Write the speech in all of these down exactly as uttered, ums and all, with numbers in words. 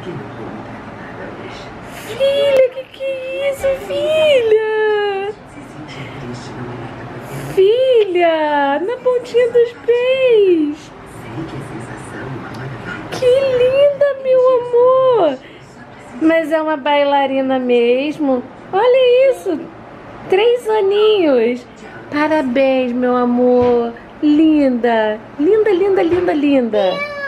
Filha, que que é isso, filha? Filha, na pontinha dos pés. Que linda, meu amor. Mas é uma bailarina mesmo. Olha isso. Três aninhos. Parabéns, meu amor. Linda. Linda, linda, linda, linda.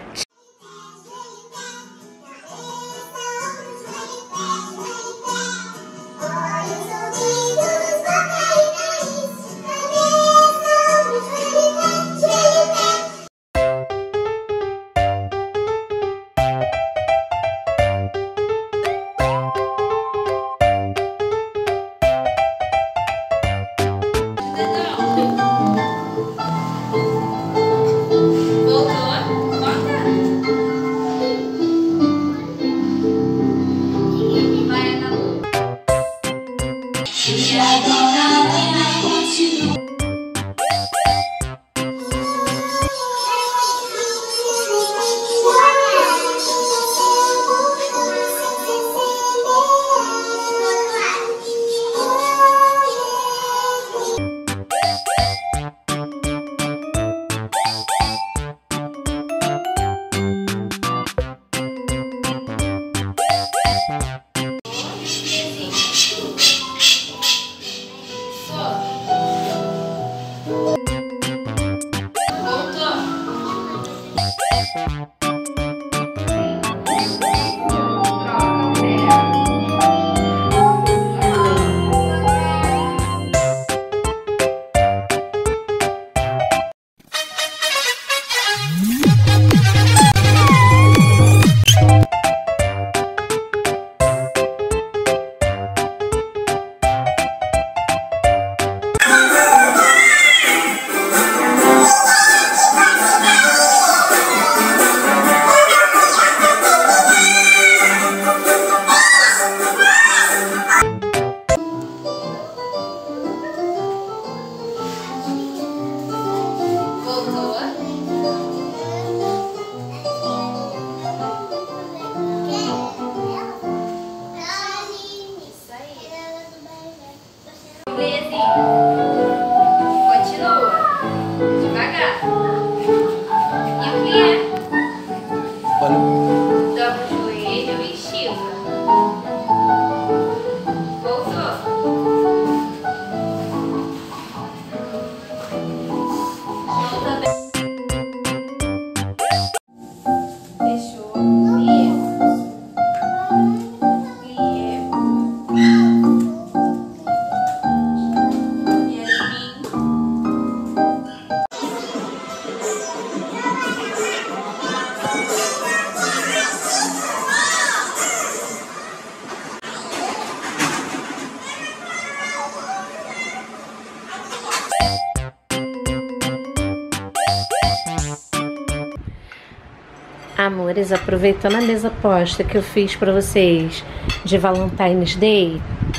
Amores, aproveitando a mesa posta que eu fiz pra vocês de Valentine's Day,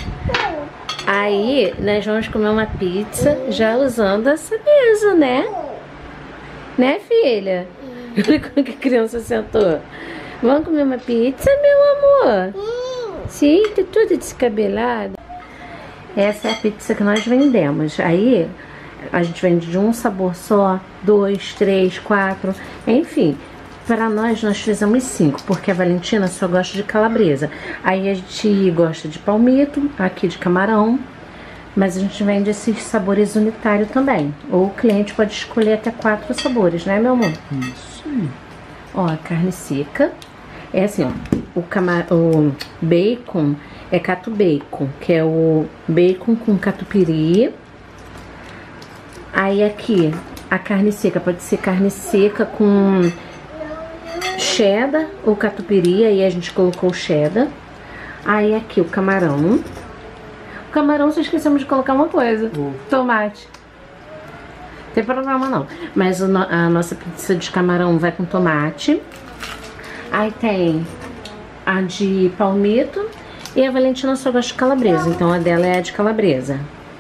aí nós vamos comer uma pizza já usando essa mesa, né? Né, filha? Olha como que a criança sentou. Vamos comer uma pizza, meu amor? Sim, tá tudo descabelado. Essa é a pizza que nós vendemos. Aí a gente vende de um sabor só, dois, três, quatro, enfim. Para nós, nós fizemos cinco, porque a Valentina só gosta de calabresa. Aí a gente gosta de palmito, aqui de camarão, mas a gente vende esses sabores unitários também. Ou o cliente pode escolher até quatro sabores, né, meu amor? Isso. Ó, a carne seca. É assim, ó, o, camar... o bacon é catu bacon, que é o bacon com catupiry. Aí aqui, a carne seca, pode ser carne seca com cheddar ou catupiry, aí a gente colocou cheddar. Aí aqui o camarão. O camarão só esquecemos de colocar uma coisa, uh. tomate. Não tem problema não, mas a nossa pizza de camarão vai com tomate. Aí tem a de palmito e a Valentina só gosta de calabresa, então a dela é a de calabresa.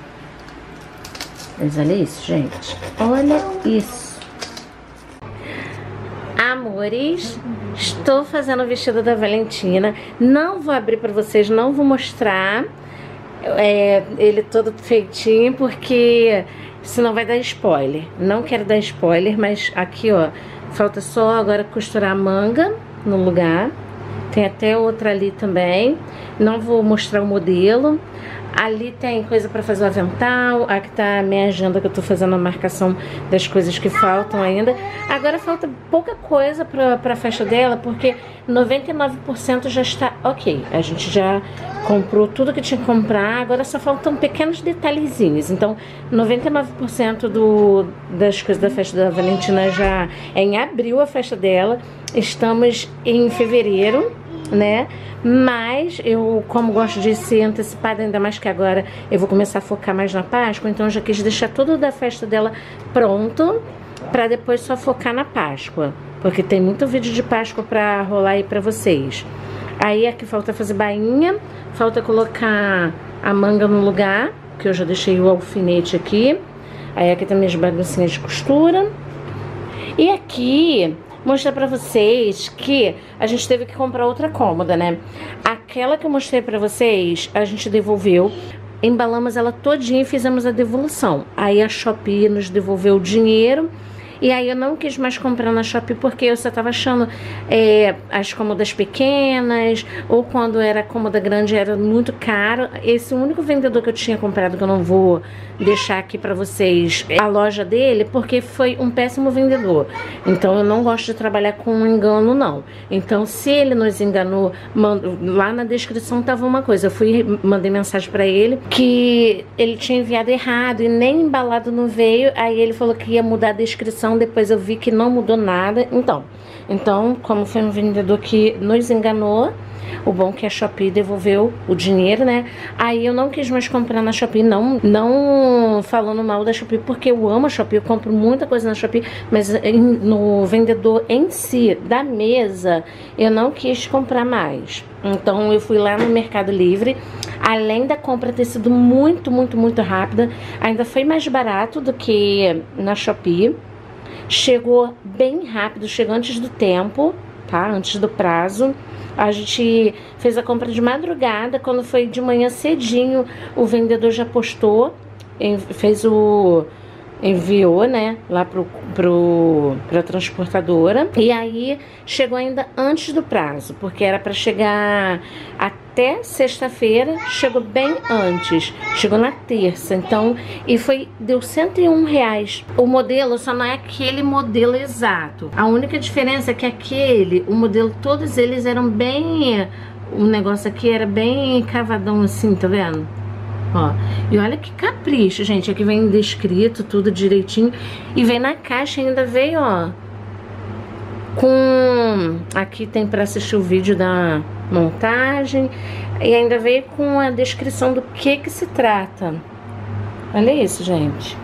Mas olha isso, gente. Olha isso. Amores, Estou fazendo o vestido da Valentina. Não vou abrir pra vocês, não vou mostrar é, ele todo feitinho, porque senão vai dar spoiler. Não quero dar spoiler, mas aqui, ó, falta só agora costurar a manga no lugar. Tem até outra ali também. Não vou mostrar o modelo. Ali tem coisa pra fazer o avental. Aqui tá a minha agenda que eu tô fazendo a marcação das coisas que faltam ainda. Agora falta pouca coisa pra, pra festa dela, porque noventa e nove por cento já está ok. A gente já comprou tudo que tinha que comprar. Agora só faltam pequenos detalhezinhos. Então, noventa e nove por cento do, das coisas da festa da Valentina já é em abril a festa dela. Estamos em fevereiro, né? Mas eu, como gosto de ser antecipada, ainda mais que agora eu vou começar a focar mais na Páscoa, então eu já quis deixar tudo da festa dela pronto pra depois só focar na Páscoa, porque tem muito vídeo de Páscoa pra rolar aí pra vocês. Aí aqui falta fazer bainha, falta colocar a manga no lugar, que eu já deixei o alfinete aqui. Aí aqui tem minhas baguncinhas de costura. E aqui mostrar pra vocês que a gente teve que comprar outra cômoda, né? Aquela que eu mostrei pra vocês, a gente devolveu. Embalamos ela todinha e fizemos a devolução. Aí a Shopee nos devolveu o dinheiro. E aí eu não quis mais comprar na Shopee porque eu só tava achando é, as cômodas pequenas, ou quando era cômoda grande era muito caro. Esse único vendedor que eu tinha comprado, que eu não vou deixar aqui pra vocês a loja dele, porque foi um péssimo vendedor. Então eu não gosto de trabalhar com engano, não. Então se ele nos enganou, mando, lá na descrição tava uma coisa. Eu fui, mandei mensagem pra ele que ele tinha enviado errado e nem embalado não veio. Aí ele falou que ia mudar a descrição. Depois eu vi que não mudou nada. Então, então como foi um vendedor que nos enganou, o bom é que a Shopee devolveu o dinheiro, né? Aí eu não quis mais comprar na Shopee, não, não falando mal da Shopee, porque eu amo a Shopee, eu compro muita coisa na Shopee, mas em, no vendedor em si, da mesa, eu não quis comprar mais. Então eu fui lá no Mercado Livre. Além da compra ter sido muito, muito, muito rápida, ainda foi mais barato do que na Shopee. Chegou bem rápido, chegou antes do tempo, tá? Antes do prazo. A gente fez a compra de madrugada, quando foi de manhã cedinho, o vendedor já postou, fez o... enviou, né, lá pro, pro, pra transportadora. E aí chegou ainda antes do prazo, porque era pra chegar até sexta-feira, chegou bem antes, chegou na terça. Então, e foi, deu cento e um reais. O modelo só não é aquele modelo exato. A única diferença é que aquele, o modelo, todos eles eram bem, o negócio aqui era bem cavadão assim, tá vendo? Ó, e olha que capricho, gente. Aqui vem descrito tudo direitinho. E vem na caixa, ainda veio, ó, com... Aqui tem pra assistir o vídeo da montagem. E ainda veio com a descrição do que que se trata. Olha isso, gente.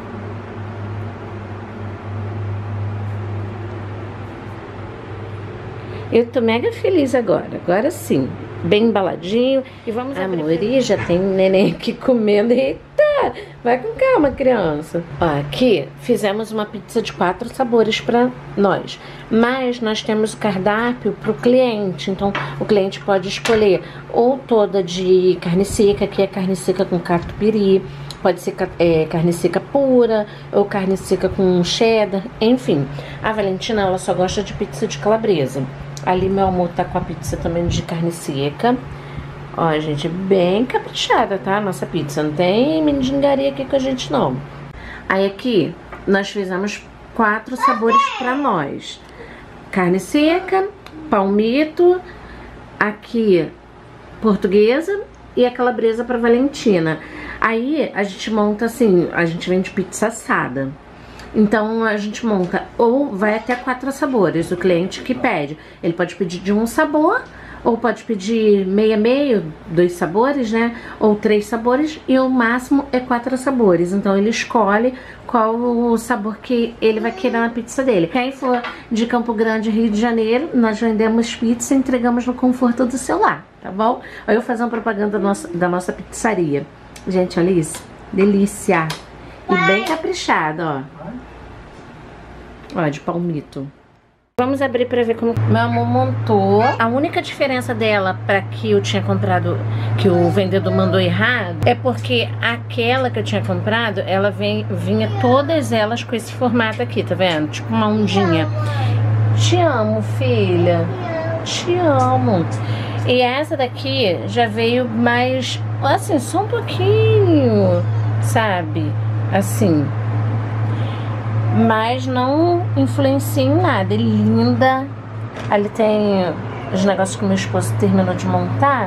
Eu tô mega feliz agora. Agora sim. Bem embaladinho. E vamos abrir. Amor, e já tem um neném aqui comendo. Eita! Vai com calma, criança. Ó, aqui fizemos uma pizza de quatro sabores pra nós. Mas nós temos o cardápio pro cliente. Então, o cliente pode escolher ou toda de carne seca, que é carne seca com catupiry. Pode ser é, carne seca pura, ou carne seca com cheddar, enfim. A Valentina, ela só gosta de pizza de calabresa. Ali meu amor tá com a pizza também de carne seca. Ó, gente, bem caprichada, tá? Nossa pizza, não tem mendigaria aqui com a gente, não. Aí aqui, nós fizemos quatro sabores pra nós. Carne seca, palmito, aqui, portuguesa e a calabresa pra Valentina. Aí, a gente monta assim, a gente vende pizza assada. Então a gente monta, ou vai até quatro sabores, o cliente que pede. Ele pode pedir de um sabor, ou pode pedir meio a meio, dois sabores, né? Ou três sabores, e o máximo é quatro sabores. Então ele escolhe qual o sabor que ele vai querer na pizza dele. Quem for de Campo Grande, Rio de Janeiro, nós vendemos pizza e entregamos no conforto do seu lar, tá bom? Olha eu fazendo propaganda da nossa, da nossa pizzaria. Gente, olha isso, delícia! E bem caprichada, ó. Ó, de palmito. Vamos abrir pra ver como meu amor montou. A única diferença dela pra que eu tinha comprado, que o vendedor mandou errado, é porque aquela que eu tinha comprado, ela vem, vinha todas elas com esse formato aqui, tá vendo? Tipo uma ondinha. Te amo, filha. Te amo. E essa daqui já veio mais, assim, só um pouquinho, sabe? Assim. Mas não influencia em nada. É linda. Ali tem os negócios que meu esposo terminou de montar.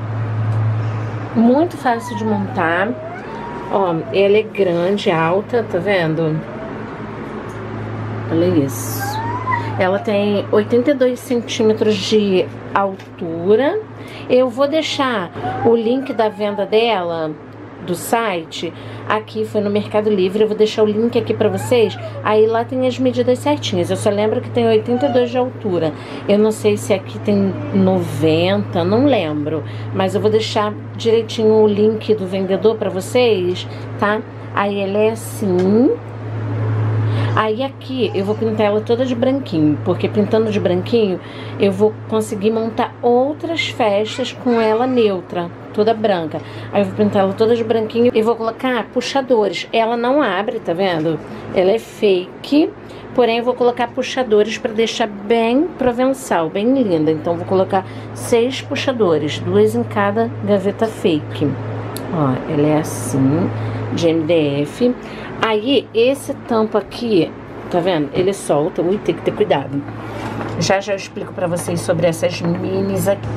Muito fácil de montar. Ó, ela é grande, alta, tá vendo? Olha isso. Ela tem oitenta e dois centímetros de altura. Eu vou deixar o link da venda dela, do site, aqui, foi no Mercado Livre. Eu vou deixar o link aqui pra vocês. Aí lá tem as medidas certinhas. Eu só lembro que tem oitenta e dois de altura. Eu não sei se aqui tem noventa, não lembro. Mas eu vou deixar direitinho o link do vendedor pra vocês, tá? Aí ela é assim. Aí aqui eu vou pintar ela toda de branquinho, porque pintando de branquinho eu vou conseguir montar outras festas com ela neutra, toda branca. Aí eu vou pintar ela toda de branquinho e vou colocar puxadores. Ela não abre, tá vendo? Ela é fake, porém eu vou colocar puxadores para deixar bem provençal, bem linda. Então eu vou colocar seis puxadores, duas em cada gaveta fake. Ó, ela é assim, de M D F. Aí, esse tampo aqui, tá vendo? Ele solta. Ui, tem que ter cuidado. Já já eu explico pra vocês sobre essas minis aqui.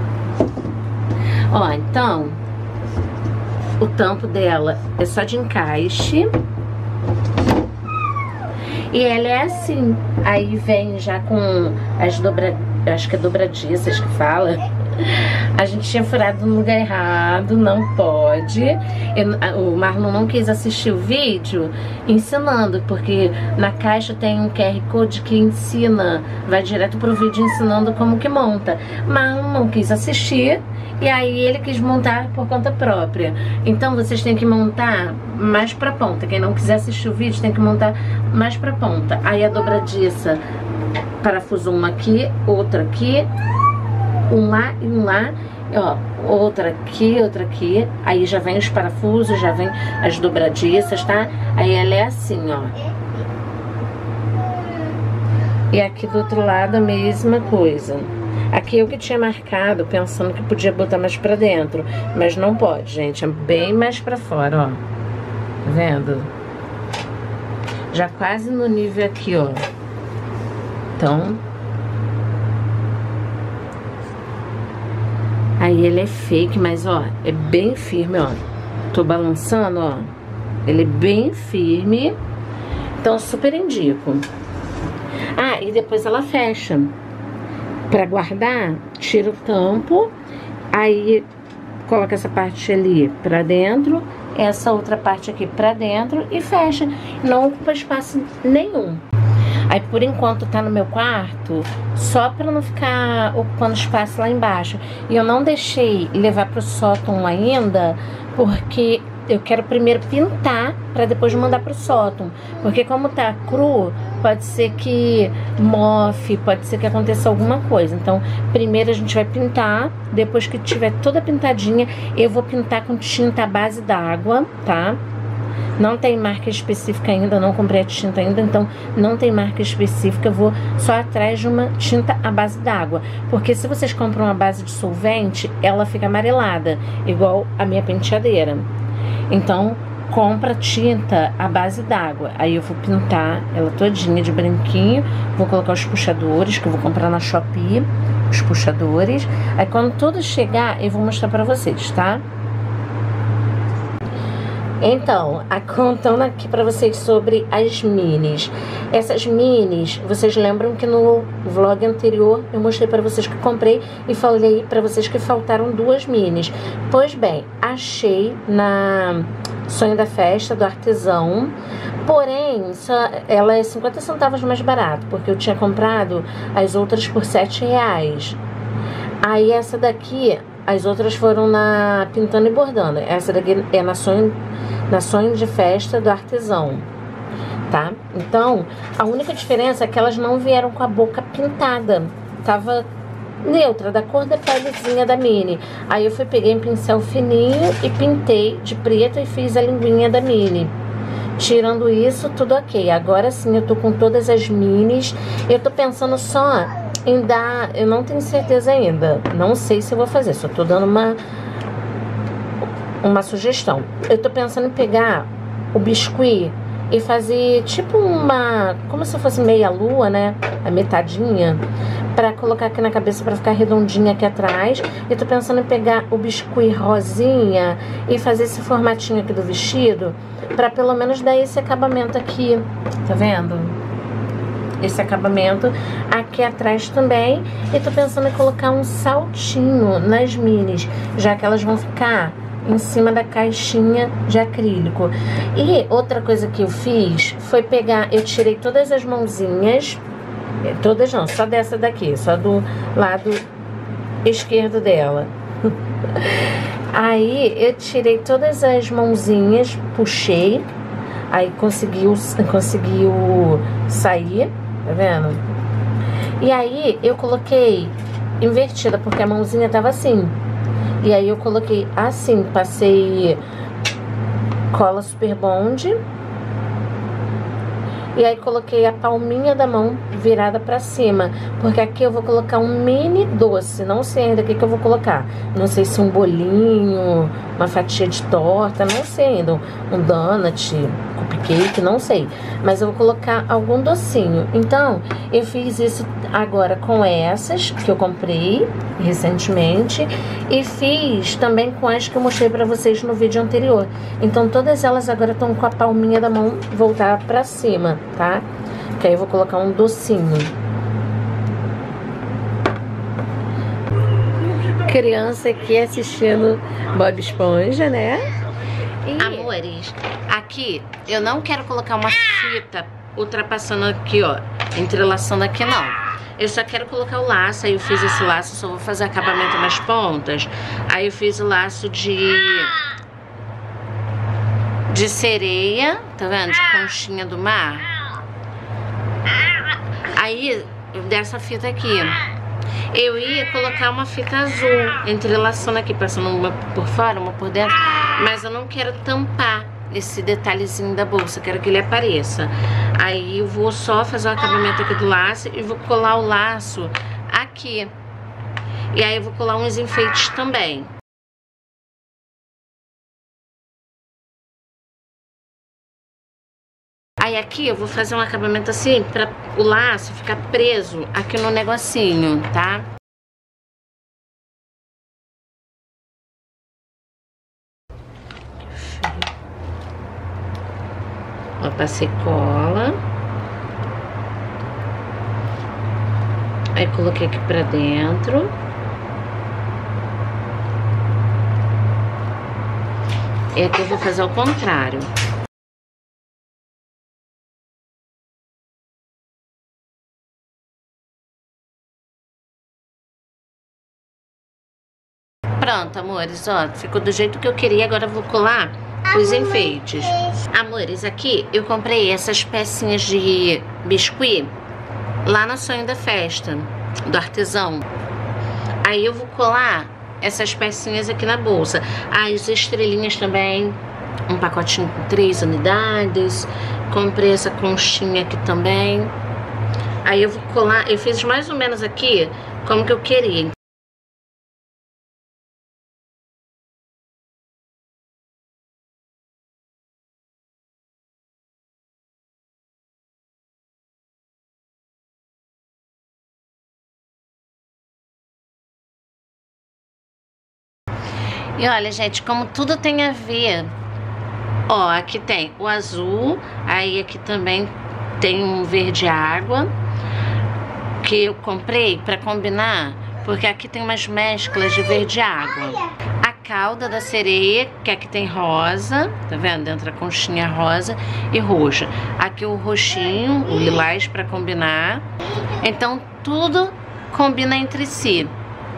Ó, então, o tampo dela é só de encaixe. E ela é assim. Aí vem já com as dobra... acho que é dobradiças que fala. A gente tinha furado no lugar errado, não pode. Eu, o Marlon não quis assistir o vídeo ensinando, porque na caixa tem um Q R Code que ensina, vai direto pro vídeo ensinando como que monta. Marlon não quis assistir e aí ele quis montar por conta própria. Então vocês têm que montar mais pra ponta. Quem não quiser assistir o vídeo tem que montar mais pra ponta. Aí a dobradiça, parafuso uma aqui, outra aqui, um lá e um lá, ó, outra aqui, outra aqui. Aí já vem os parafusos, já vem as dobradiças, tá? Aí ela é assim, ó. E aqui do outro lado a mesma coisa. Aqui eu que tinha marcado, pensando que podia botar mais pra dentro, mas não pode, gente, é bem mais pra fora, ó. Tá vendo? Já quase no nível aqui, ó. Então... aí ele é fake, mas ó, é bem firme, ó. Tô balançando, ó. Ele é bem firme. Então super indico. Ah, e depois ela fecha. Pra guardar, tira o tampo. Aí coloca essa parte ali pra dentro. Essa outra parte aqui pra dentro e fecha. Não ocupa espaço nenhum. Aí por enquanto tá no meu quarto, só pra não ficar ocupando espaço lá embaixo. E eu não deixei levar pro sótão ainda, porque eu quero primeiro pintar pra depois mandar pro sótão. Porque como tá cru, pode ser que mofe, pode ser que aconteça alguma coisa. Então primeiro a gente vai pintar, depois que tiver toda pintadinha, eu vou pintar com tinta à base d'água, tá? Não tem marca específica ainda, não comprei a tinta ainda, então não tem marca específica. Eu vou só atrás de uma tinta à base d'água. Porque se vocês compram a base de solvente, ela fica amarelada, igual a minha penteadeira. Então, compra tinta à base d'água. Aí eu vou pintar ela todinha de branquinho. Vou colocar os puxadores, que eu vou comprar na Shopee, os puxadores. Aí quando tudo chegar, eu vou mostrar pra vocês, tá? Então, contando aqui pra vocês sobre as minis. Essas minis, vocês lembram que no vlog anterior eu mostrei pra vocês que comprei e falei pra vocês que faltaram duas minis. Pois bem, achei na Sonho da Festa, do Artesão. Porém, só, ela é cinquenta centavos mais barato, porque eu tinha comprado as outras por sete reais. Aí essa daqui... as outras foram na Pintando e Bordando. Essa daqui é na Sonho, na Sonho de Festa do Artesão. tá? Então, a única diferença é que elas não vieram com a boca pintada. Tava neutra, da cor da pelezinha da Minnie. Aí eu fui, peguei um pincel fininho e pintei de preto e fiz a linguinha da Minnie. Tirando isso, tudo ok. Agora sim, eu tô com todas as minis. Eu tô pensando só em dar... Eu não tenho certeza ainda. Não sei se eu vou fazer. Só tô dando uma... Uma sugestão. Eu tô pensando em pegar o biscuit e fazer tipo uma... Como se fosse meia lua, né? A metadinha. Pra colocar aqui na cabeça pra ficar redondinha aqui atrás. Eu tô pensando em pegar o biscuit rosinha e fazer esse formatinho aqui do vestido. Pra pelo menos dar esse acabamento aqui. Tá vendo? Esse acabamento aqui atrás também. E tô pensando em colocar um saltinho nas minis. Já que elas vão ficar em cima da caixinha de acrílico. E outra coisa que eu fiz foi pegar... Eu tirei todas as mãozinhas... Todas não, só dessa daqui, só do lado esquerdo dela. Aí eu tirei todas as mãozinhas, puxei, aí conseguiu, conseguiu sair, tá vendo? E aí eu coloquei invertida, porque a mãozinha tava assim. E aí eu coloquei assim, passei cola Super Bond. E aí coloquei a palminha da mão virada pra cima. Porque aqui eu vou colocar um mini doce. Não sei ainda o que que eu vou colocar. Não sei se um bolinho, uma fatia de torta, não sei ainda. Um donut, cupcake, não sei. Mas eu vou colocar algum docinho. Então, eu fiz isso agora com essas que eu comprei recentemente. E fiz também com as que eu mostrei pra vocês no vídeo anterior. Então, todas elas agora estão com a palminha da mão voltada pra cima, tá? Que aí eu vou colocar um docinho. Criança aqui assistindo Bob Esponja, né? E... Amores, aqui eu não quero colocar uma fita ultrapassando aqui, ó, entrelaçando aqui, não. Eu só quero colocar o laço. Aí eu fiz esse laço, só vou fazer acabamento nas pontas. Aí eu fiz o laço de... de sereia, tá vendo? De conchinha do mar. Aí, dessa fita aqui, eu ia colocar uma fita azul, entrelaçando aqui, passando uma por fora, uma por dentro. Mas eu não quero tampar esse detalhezinho da bolsa, quero que ele apareça. Aí eu vou só fazer o acabamento aqui do laço e vou colar o laço aqui. E aí eu vou colar uns enfeites também. Aí aqui eu vou fazer um acabamento assim, pra o laço ficar preso aqui no negocinho, tá? Ó, passei cola. Aí coloquei aqui pra dentro. E aqui eu vou fazer ao contrário. Pronto, amores, ó, ficou do jeito que eu queria. Agora eu vou colar os enfeites. Amores, aqui eu comprei essas pecinhas de biscuit lá na Sonho da Festa, do artesão. Aí eu vou colar essas pecinhas aqui na bolsa. As estrelinhas também, um pacotinho com três unidades. Comprei essa conchinha aqui também. Aí eu vou colar, eu fiz mais ou menos aqui como que eu queria. E olha, gente, como tudo tem a ver. Ó, aqui tem o azul, aí aqui também tem um verde água, que eu comprei pra combinar, porque aqui tem umas mesclas de verde água. A cauda da sereia, que aqui tem rosa, tá vendo? Dentro da conchinha rosa e roxa. Aqui o roxinho, o lilás pra combinar. Então tudo combina entre si.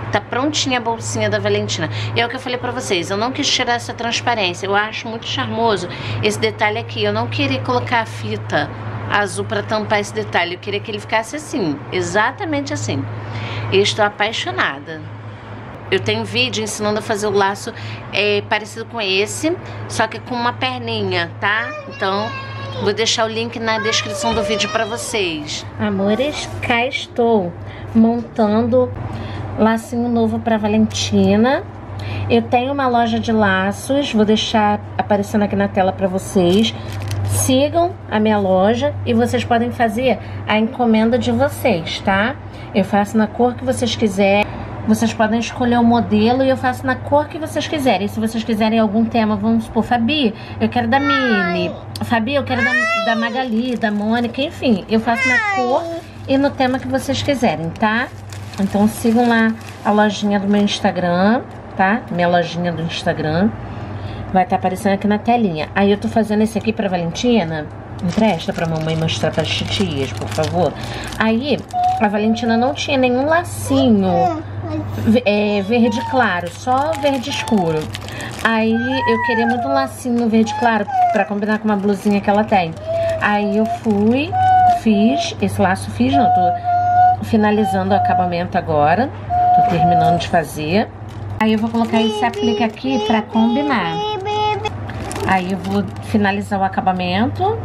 Tá prontinha a bolsinha da Valentina. E é o que eu falei pra vocês, eu não quis tirar essa transparência. Eu acho muito charmoso esse detalhe aqui. Eu não queria colocar a fita azul pra tampar esse detalhe. Eu queria que ele ficasse assim, exatamente assim. Eu estou apaixonada. Eu tenho vídeo ensinando a fazer o laço é, parecido com esse, só que com uma perninha, tá? Então, vou deixar o link na descrição do vídeo pra vocês. Amores, cá estou montando lacinho novo pra Valentina. Eu tenho uma loja de laços, vou deixar aparecendo aqui na tela pra vocês. Sigam a minha loja e vocês podem fazer a encomenda de vocês, tá? Eu faço na cor que vocês quiserem. Vocês podem escolher o modelo e eu faço na cor que vocês quiserem. Se vocês quiserem algum tema, vamos supor, Fabi, eu quero da Mini. Fabi, eu quero da, da Magali, da Mônica, enfim. Eu faço na cor e no tema que vocês quiserem, tá? Então sigam lá a lojinha do meu Instagram, tá? Minha lojinha do Instagram. Vai estar aparecendo aqui na telinha. Aí eu tô fazendo esse aqui pra Valentina. Empresta pra mamãe mostrar pras titias, por favor. Aí, a Valentina não tinha nenhum lacinho é, verde claro, só verde escuro. Aí eu queria muito um lacinho verde claro pra combinar com uma blusinha que ela tem. Aí eu fui, fiz, esse laço fiz, não, tô finalizando o acabamento agora. Tô terminando de fazer. Aí eu vou colocar esse aplique aqui pra combinar. Aí eu vou finalizar o acabamento.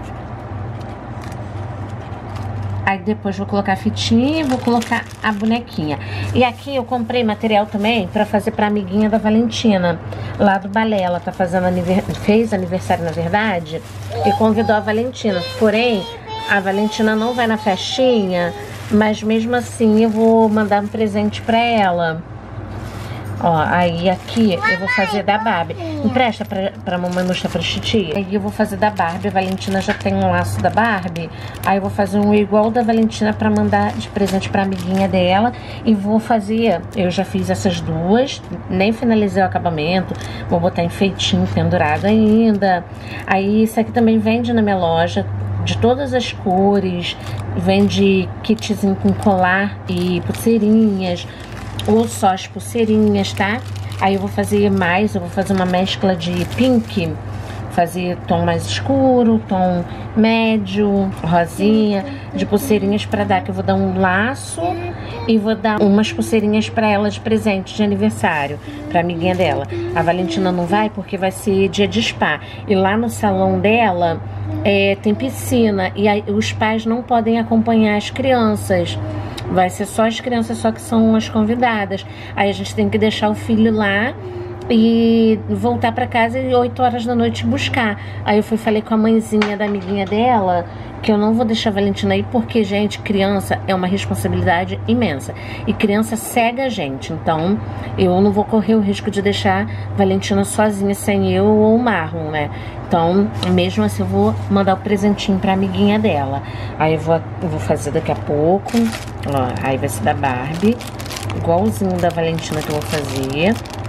Aí depois vou colocar a fitinha e vou colocar a bonequinha. E aqui eu comprei material também pra fazer pra amiguinha da Valentina, lá do balé. Ela tá fazendo aniversário, fez aniversário na verdade, e convidou a Valentina. Porém, a Valentina não vai na festinha, mas mesmo assim eu vou mandar um presente pra ela. Ó, aí aqui eu vou fazer da Barbie. Empresta pra, pra mamãe mostrar pra titia. Aí eu vou fazer da Barbie. A Valentina já tem um laço da Barbie. Aí eu vou fazer um igual da Valentina pra mandar de presente pra amiguinha dela. E vou fazer, eu já fiz essas duas, nem finalizei o acabamento. Vou botar enfeitinho pendurado ainda. Aí isso aqui também vende na minha loja, de todas as cores. Vende kitzinho com colar e pulseirinhas, ou só as pulseirinhas, tá? Aí eu vou fazer mais, eu vou fazer uma mescla de pink, fazer tom mais escuro, tom médio, rosinha, de pulseirinhas pra dar, que eu vou dar um laço e vou dar umas pulseirinhas pra ela de presente de aniversário, pra amiguinha dela. A Valentina não vai porque vai ser dia de spa, e lá no salão dela é, tem piscina, e aí os pais não podem acompanhar as crianças. Vai ser só as crianças, só que são as convidadas. Aí a gente tem que deixar o filho lá e voltar pra casa e oito horas da noite buscar. Aí eu fui falei com a mãezinha da amiguinha dela que eu não vou deixar a Valentina aí porque, gente, criança é uma responsabilidade imensa. E criança cega a gente. Então, eu não vou correr o risco de deixar a Valentina sozinha sem eu ou o Marlon, né? Então, mesmo assim, eu vou mandar o presentinho pra amiguinha dela. Aí eu vou, eu vou fazer daqui a pouco. Ó, aí vai ser da Barbie. Igualzinho da Valentina que eu vou fazer.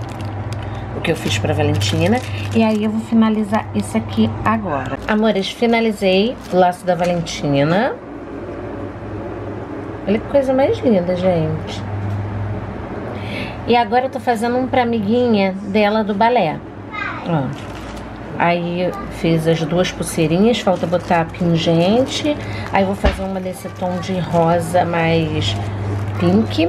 O que eu fiz pra Valentina. E aí eu vou finalizar esse aqui agora. Amores, finalizei o laço da Valentina. Olha que coisa mais linda, gente. E agora eu tô fazendo um pra amiguinha dela do balé. Ó. Aí eu fiz as duas pulseirinhas, falta botar pingente. Aí eu vou fazer uma desse tom de rosa mais pink.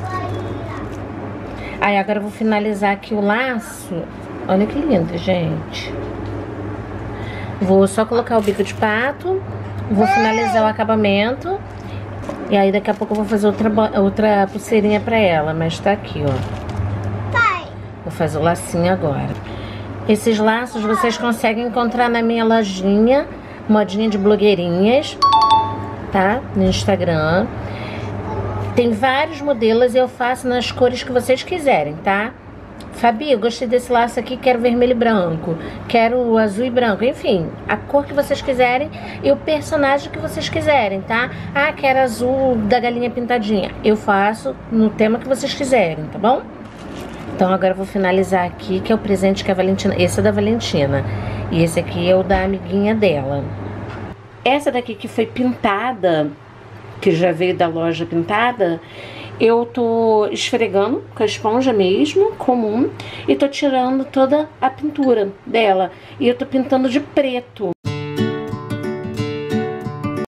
Aí agora eu vou finalizar aqui o laço. Olha que lindo, gente. Vou só colocar o bico de pato. Vou finalizar o acabamento. E aí daqui a pouco eu vou fazer outra, outra pulseirinha pra ela. Mas tá aqui, ó. Vou fazer o lacinho agora. Esses laços vocês conseguem encontrar na minha lojinha, modinha de blogueirinhas, tá? No Instagram. Tem vários modelos e eu faço nas cores que vocês quiserem, tá? Fabi, eu gostei desse laço aqui, quero vermelho e branco, quero azul e branco, enfim, a cor que vocês quiserem e o personagem que vocês quiserem, tá? Ah, quero azul da galinha pintadinha. Eu faço no tema que vocês quiserem, tá bom? Então agora eu vou finalizar aqui, que é o presente que a Valentina... Esse é da Valentina. E esse aqui é o da amiguinha dela. Essa daqui que foi pintada, que já veio da loja pintada, eu tô esfregando com a esponja mesmo, comum, e tô tirando toda a pintura dela. E eu tô pintando de preto.